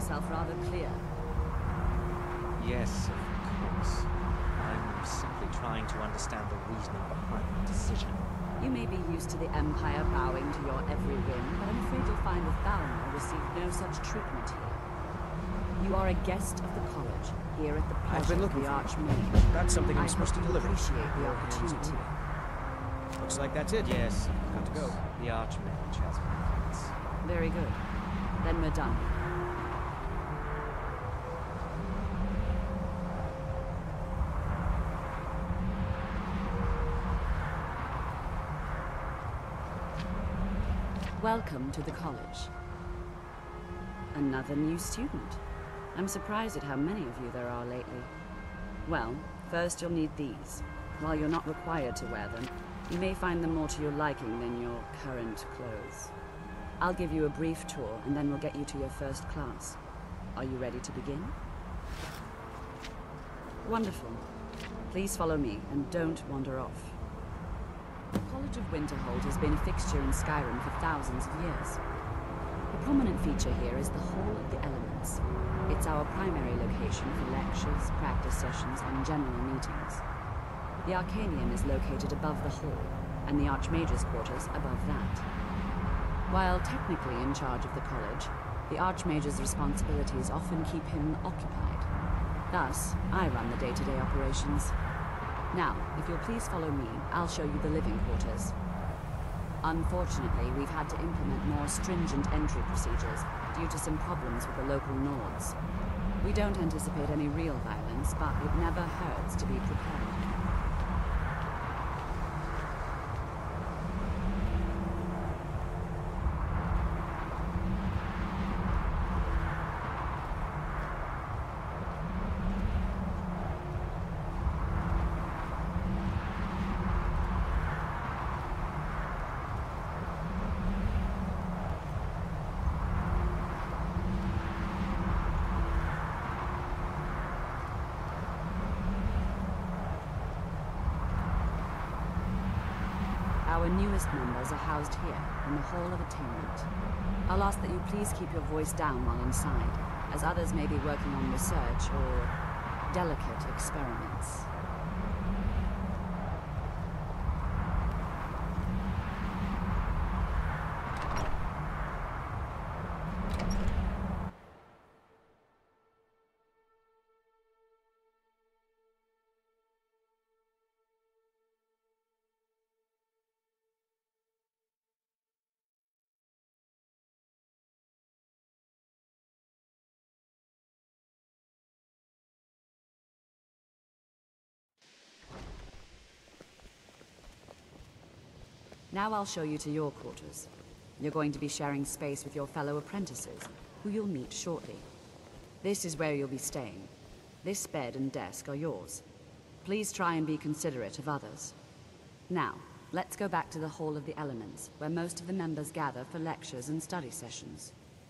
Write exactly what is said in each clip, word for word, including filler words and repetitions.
yourself rather clear. Yes, of course. I'm simply trying to understand the reasoning behind the decision. You may be used to the Empire bowing to your every whim, but I'm afraid you'll find that Balnor received no such treatment here. You are a guest of the college, here at the I've been pleasure of looking the for you. Archmage. That's something I'm I supposed to hope you deliver. appreciate the opportunity. Looks like that's it. Yes, Got to go. the Archmage has plans. Very good. Then we're done. Welcome to the college. Another new student. I'm surprised at how many of you there are lately. Well, first you'll need these. While you're not required to wear them, you may find them more to your liking than your current clothes. I'll give you a brief tour, and then we'll get you to your first class. Are you ready to begin? Wonderful. Please follow me, and don't wander off. The College of Winterhold has been a fixture in Skyrim for thousands of years. A prominent feature here is the Hall of the Elements. It's our primary location for lectures, practice sessions, and general meetings. The Arcanium is located above the hall, and the Archmage's quarters above that. While technically in charge of the college, the Archmage's responsibilities often keep him occupied. Thus, I run the day-to-day operations. Now, if you'll please follow me, I'll show you the living quarters. Unfortunately, we've had to implement more stringent entry procedures due to some problems with the local Nords. We don't anticipate any real violence, but it never hurts to be prepared. Our newest members are housed here, in the Hall of Attainment. I'll ask that you please keep your voice down while inside, as others may be working on research or delicate experiments. Now I'll show you to your quarters. You're going to be sharing space with your fellow apprentices, who you'll meet shortly. This is where you'll be staying. This bed and desk are yours. Please try and be considerate of others. Now, let's go back to the Hall of the Elements, where most of the members gather for lectures and study sessions.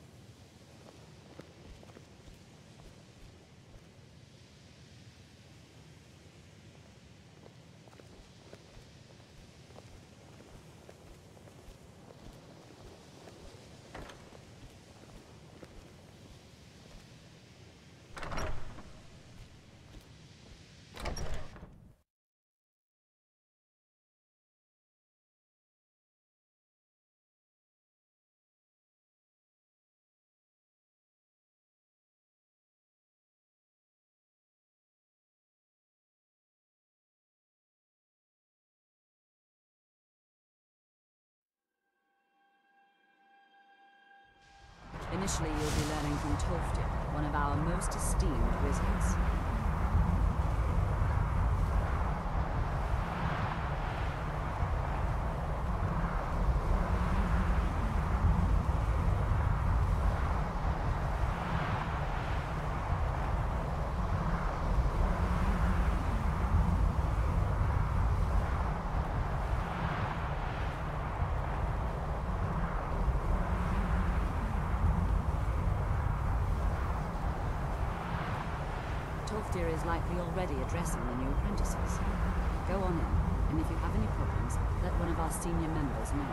Initially, you'll be learning from Tolfdir, one of our most esteemed wizards. Tolfdir is likely already addressing the new apprentices. Go on in, and if you have any problems, let one of our senior members know.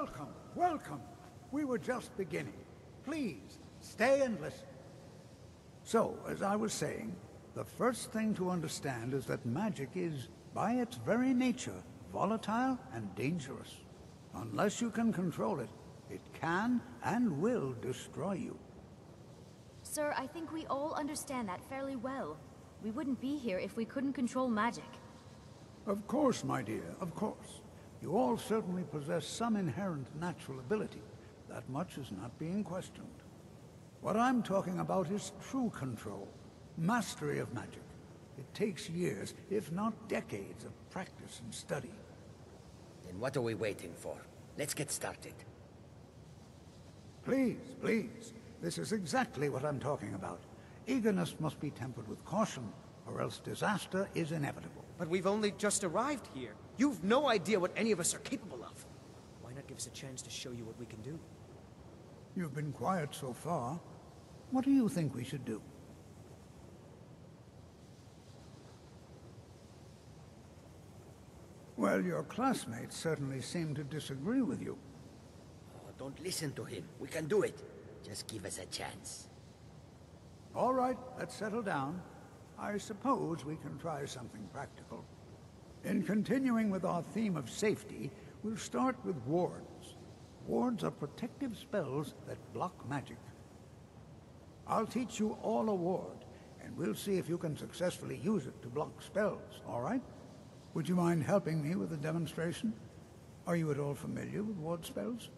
Welcome, welcome. We were just beginning. Please, stay and listen. So, as I was saying, the first thing to understand is that magic is, by its very nature, volatile and dangerous. Unless you can control it, it can and will destroy you. Sir, I think we all understand that fairly well. We wouldn't be here if we couldn't control magic. Of course, my dear, of course. You all certainly possess some inherent natural ability. That much is not being questioned. What I'm talking about is true control, mastery of magic. It takes years, if not decades, of practice and study. Then what are we waiting for? Let's get started. Please, please. This is exactly what I'm talking about. Eagerness must be tempered with caution, or else disaster is inevitable. But we've only just arrived here. You've no idea what any of us are capable of. Why not give us a chance to show you what we can do? You've been quiet so far. What do you think we should do? Well, your classmates certainly seem to disagree with you. Oh, don't listen to him. We can do it. Just give us a chance. All right, let's settle down. I suppose we can try something practical. In continuing with our theme of safety, we'll start with wards. Wards are protective spells that block magic. I'll teach you all a ward, and we'll see if you can successfully use it to block spells, all right? Would you mind helping me with the demonstration? Are you at all familiar with ward spells?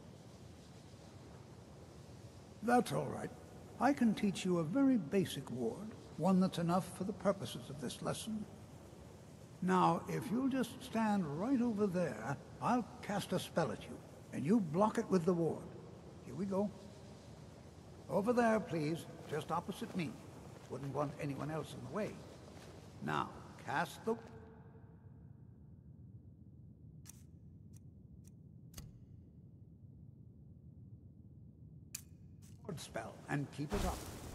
That's all right. I can teach you a very basic ward, one that's enough for the purposes of this lesson. Now, if you'll just stand right over there, I'll cast a spell at you, and you block it with the ward. Here we go. Over there, please, just opposite me. Wouldn't want anyone else in the way. Now, cast the... ward spell, and keep it up.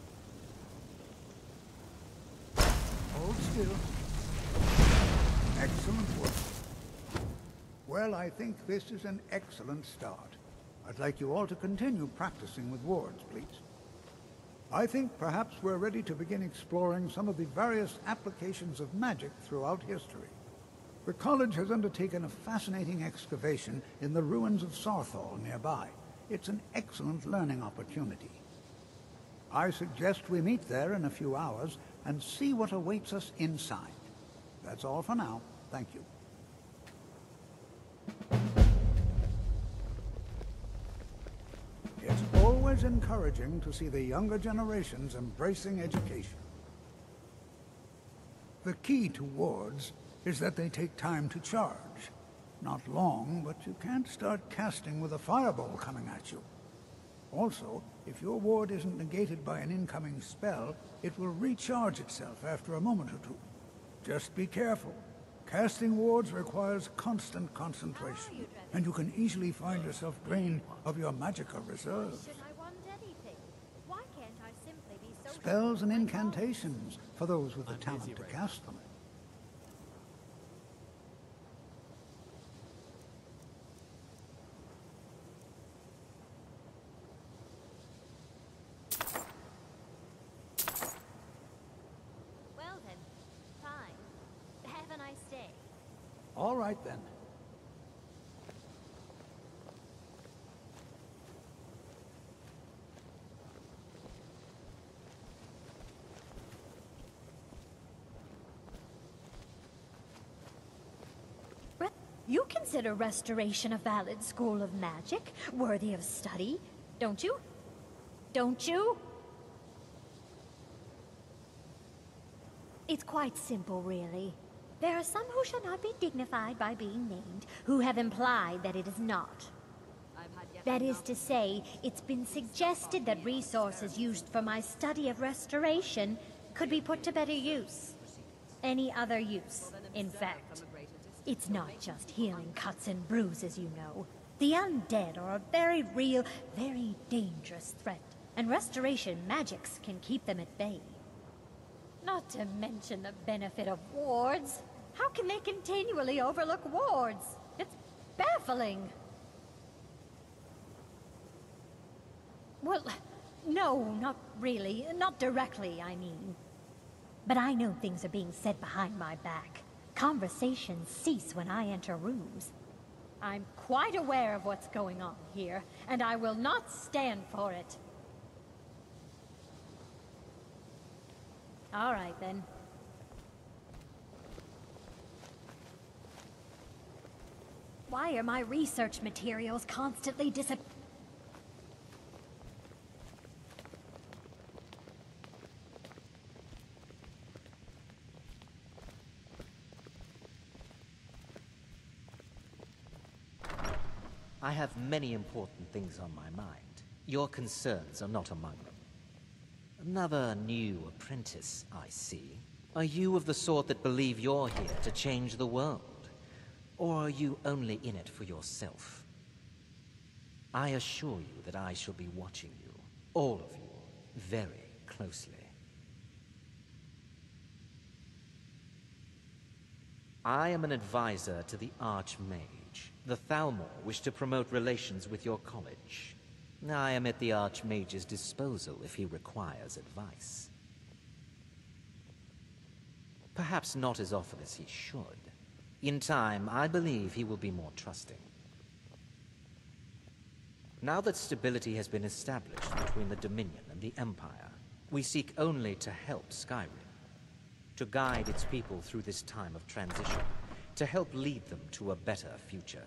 Hold still. Excellent work. Well, I think this is an excellent start. I'd like you all to continue practicing with wards, please. I think perhaps we're ready to begin exploring some of the various applications of magic throughout history. The college has undertaken a fascinating excavation in the ruins of Saarthal nearby. It's an excellent learning opportunity. I suggest we meet there in a few hours and see what awaits us inside. That's all for now. Thank you. It's always encouraging to see the younger generations embracing education. The key to wards is that they take time to charge. Not long, but you can't start casting with a fireball coming at you. Also, if your ward isn't negated by an incoming spell, it will recharge itself after a moment or two. Just be careful. Casting wards requires constant concentration, and you can easily find yourself drained of your magicka reserves. Spells and incantations for those with the talent to cast them. Well then, fine. Have a nice day. All right then. You consider Restoration a valid school of magic, worthy of study, don't you? Don't you? It's quite simple, really. There are some who shall not be dignified by being named, who have implied that it is not. That is to say, it's been suggested that resources used for my study of restoration could be put to better use. Any other use, in fact. It's not just healing cuts and bruises, you know. The undead are a very real, very dangerous threat, and restoration magics can keep them at bay. Not to mention the benefit of wards. How can they continually overlook wards? It's baffling. Well, no, not really. Not directly, I mean. But I know things are being said behind my back. Conversations cease when I enter rooms. I'm quite aware of what's going on here, and I will not stand for it. All right, then. Why are my research materials constantly disappearing? I have many important things on my mind. Your concerns are not among them. Another new apprentice, I see. Are you of the sort that believe you're here to change the world? Or are you only in it for yourself? I assure you that I shall be watching you, all of you, very closely. I am an advisor to the Archmage. The Thalmor wish to promote relations with your college. I am at the Archmage's disposal if he requires advice. Perhaps not as often as he should. In time, I believe he will be more trusting. Now that stability has been established between the Dominion and the Empire, we seek only to help Skyrim, to guide its people through this time of transition, to help lead them to a better future.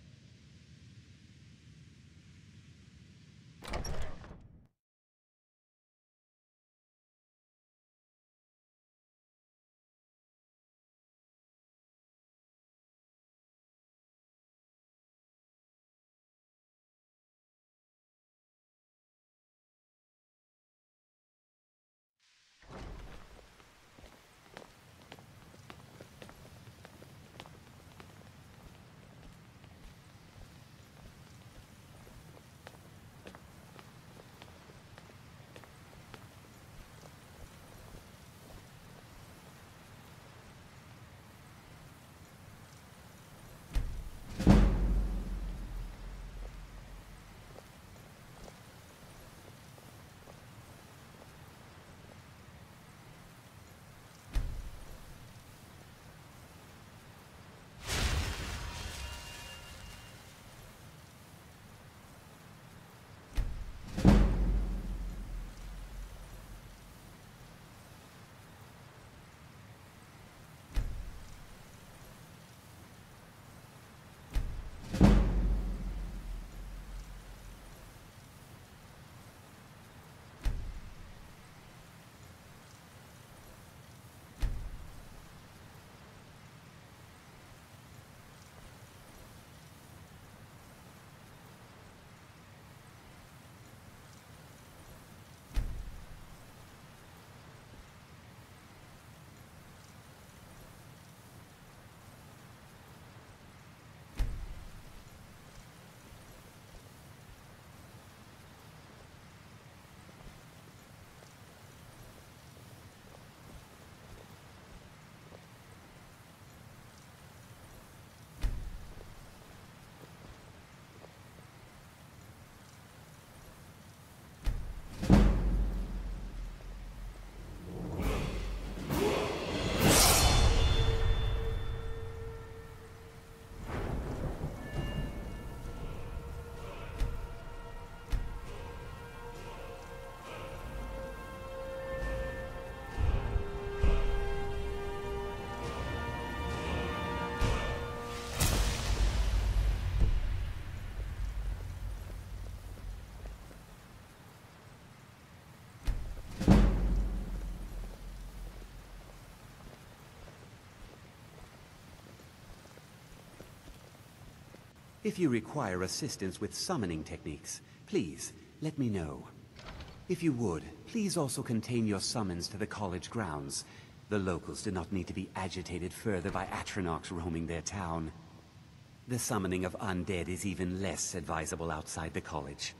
If you require assistance with summoning techniques, please let me know. If you would, please also contain your summons to the college grounds. The locals do not need to be agitated further by Atronachs roaming their town. The summoning of undead is even less advisable outside the college.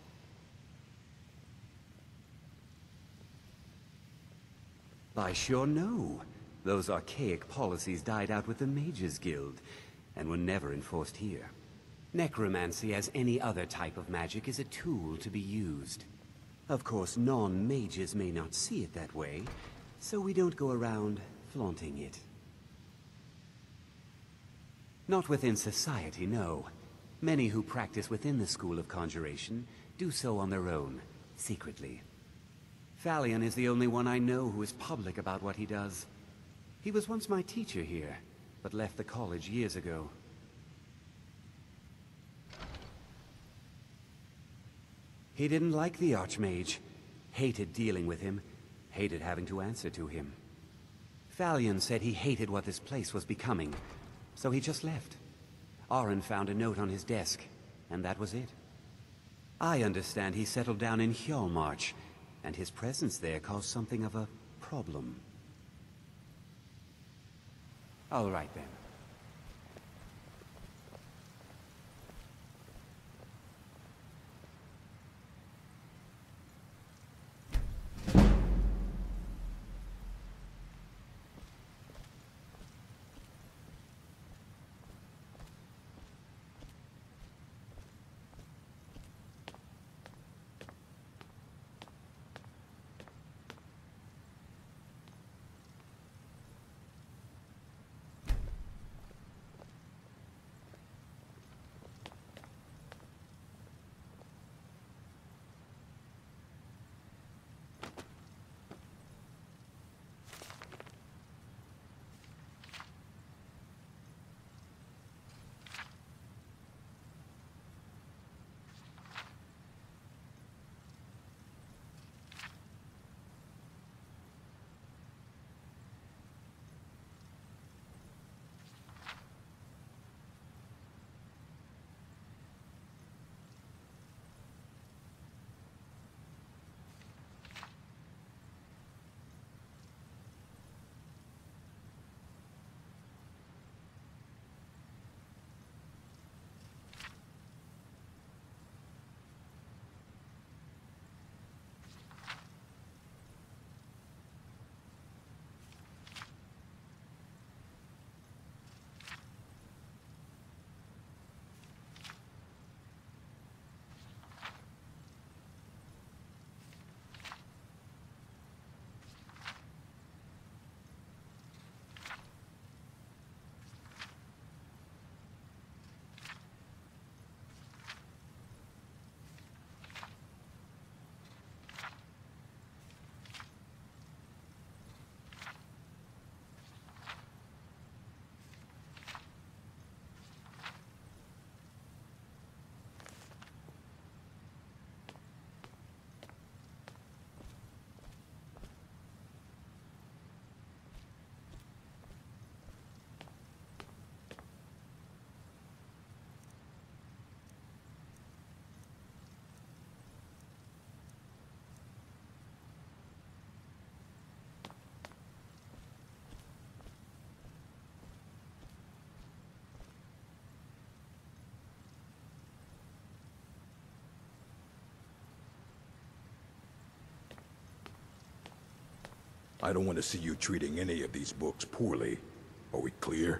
I sure know. Those archaic policies died out with the Mages Guild, and were never enforced here. Necromancy, as any other type of magic, is a tool to be used. Of course, non-mages may not see it that way, so we don't go around flaunting it. Not within society, no. Many who practice within the School of Conjuration do so on their own, secretly. Thalion is the only one I know who is public about what he does. He was once my teacher here, but left the college years ago. He didn't like the Archmage, hated dealing with him, hated having to answer to him. Thalion said he hated what this place was becoming, so he just left. Auron found a note on his desk, and that was it. I understand he settled down in Hjalmarch, and his presence there caused something of a problem. All right then. I don't want to see you treating any of these books poorly. Are we clear?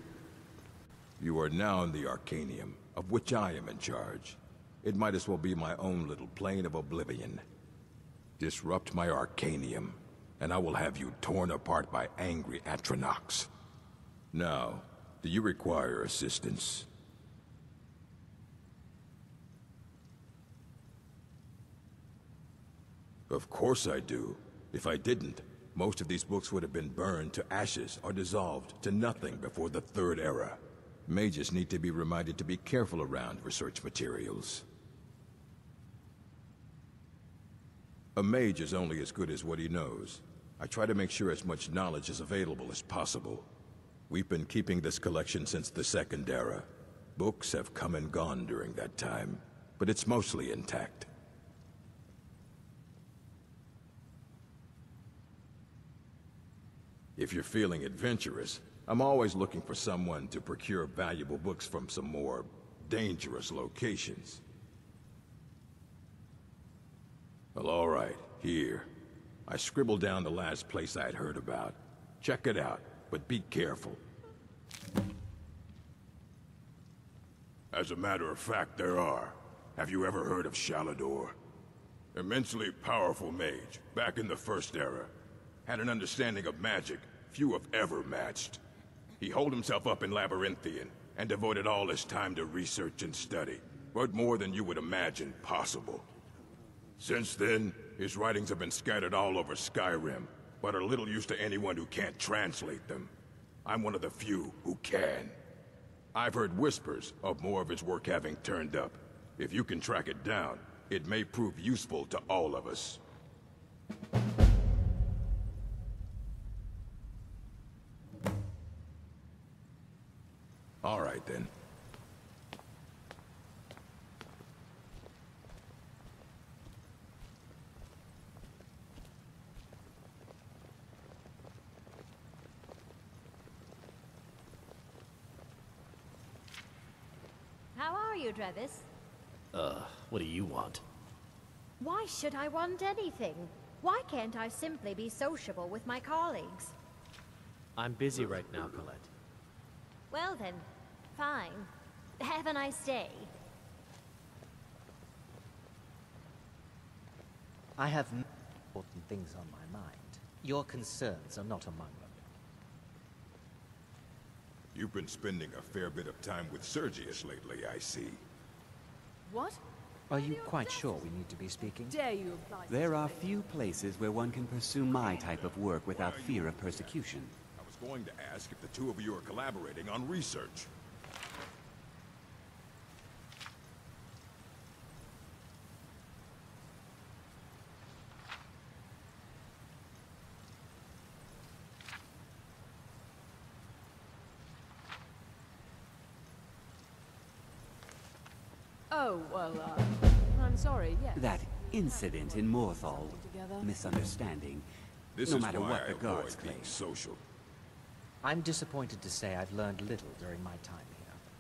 You are now in the Arcanium, of which I am in charge. It might as well be my own little plane of oblivion. Disrupt my Arcanium, and I will have you torn apart by angry Atronachs. Now, do you require assistance? Of course I do. If I didn't, most of these books would have been burned to ashes or dissolved to nothing before the Third Era. Mages need to be reminded to be careful around research materials. A mage is only as good as what he knows. I try to make sure as much knowledge is available as possible. We've been keeping this collection since the Second Era. Books have come and gone during that time, but it's mostly intact. If you're feeling adventurous, I'm always looking for someone to procure valuable books from some more dangerous locations. Well, all right, here. I scribbled down the last place I'd heard about. Check it out, but be careful. As a matter of fact, there are. Have you ever heard of Shalador? Immensely powerful mage, back in the First Era. Had an understanding of magic few have ever matched. He holed himself up in Labyrinthian, and devoted all his time to research and study, but more than you would imagine possible. Since then, his writings have been scattered all over Skyrim, but are little use to anyone who can't translate them. I'm one of the few who can. I've heard whispers of more of his work having turned up. If you can track it down, it may prove useful to all of us. All right, then. How are you, Drevis? Uh, what do you want? Why should I want anything? Why can't I simply be sociable with my colleagues? I'm busy right now, Colette. Well then, fine. Have a nice day. I have many important things on my mind. Your concerns are not among them. You've been spending a fair bit of time with Sergius lately, I see. What? Are you quite sure we need to be speaking? Dare you apply? There are few places where one can pursue my type of work without fear of persecution. I was going to ask if the two of you are collaborating on research. Oh, well, uh, I'm sorry, yes. That incident in Morthal, misunderstanding, This no is matter why what I the guards avoid claim. being social. I'm disappointed to say I've learned little during my time here.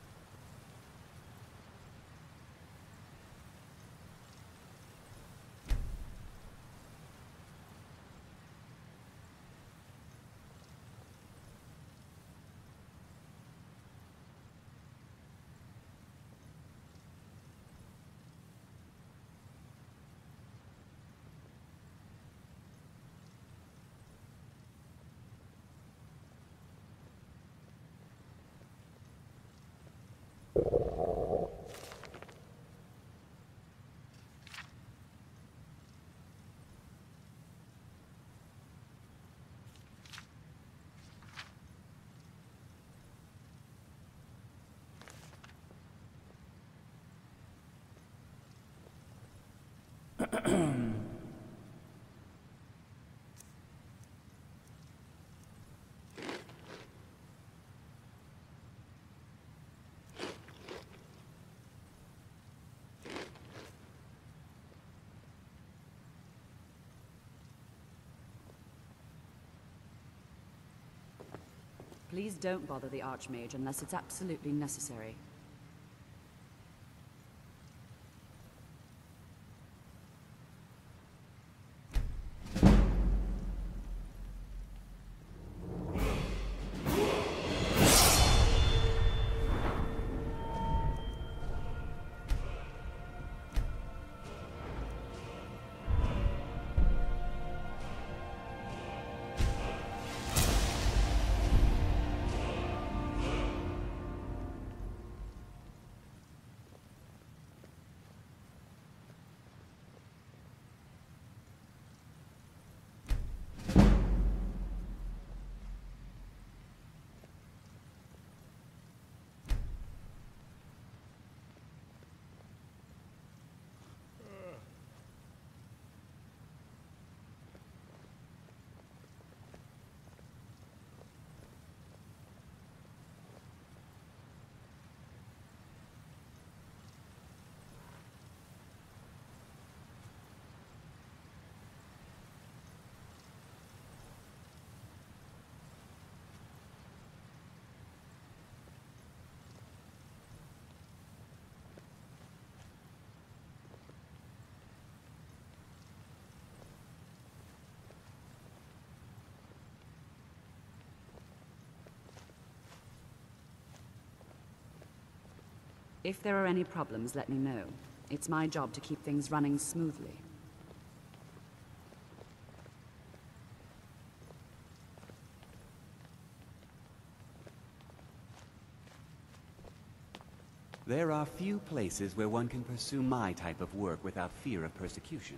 Please don't bother the Archmage unless it's absolutely necessary. If there are any problems, let me know. It's my job to keep things running smoothly. There are few places where one can pursue my type of work without fear of persecution.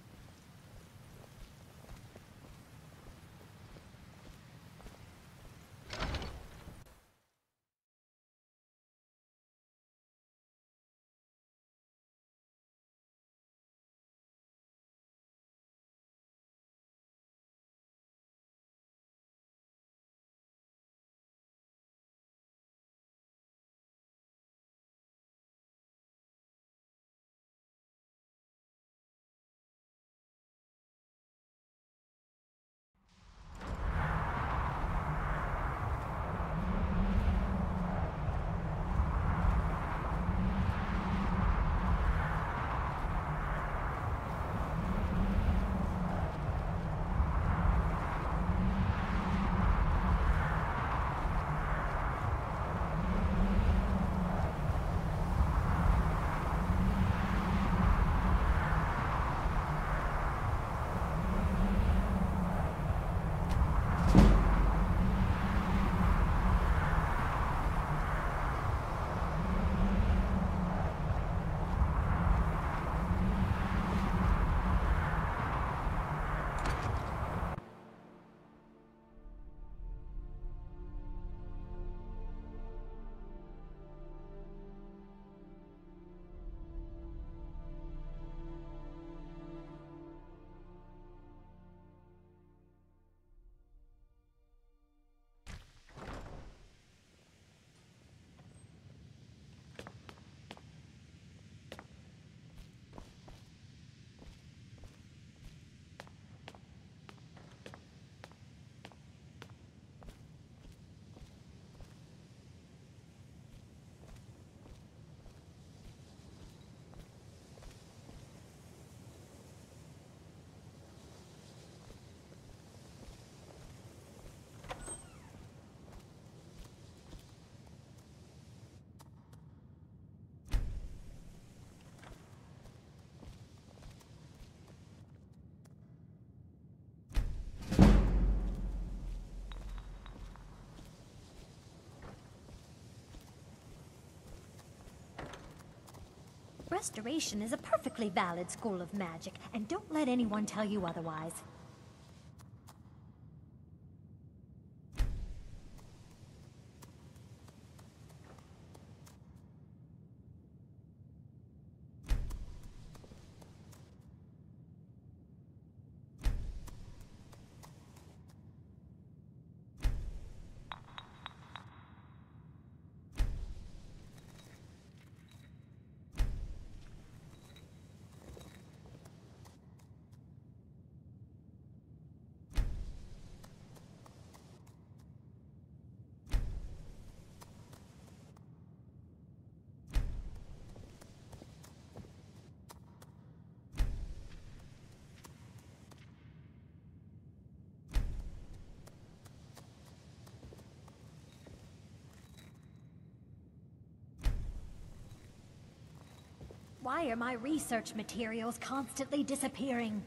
Restoration is a perfectly valid school of magic, and don't let anyone tell you otherwise. Why are my research materials constantly disappearing?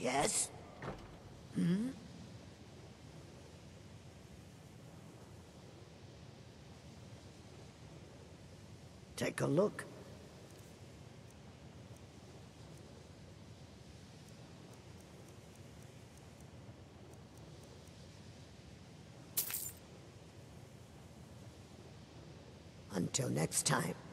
Yes? Hmm? Take a look. Until next time.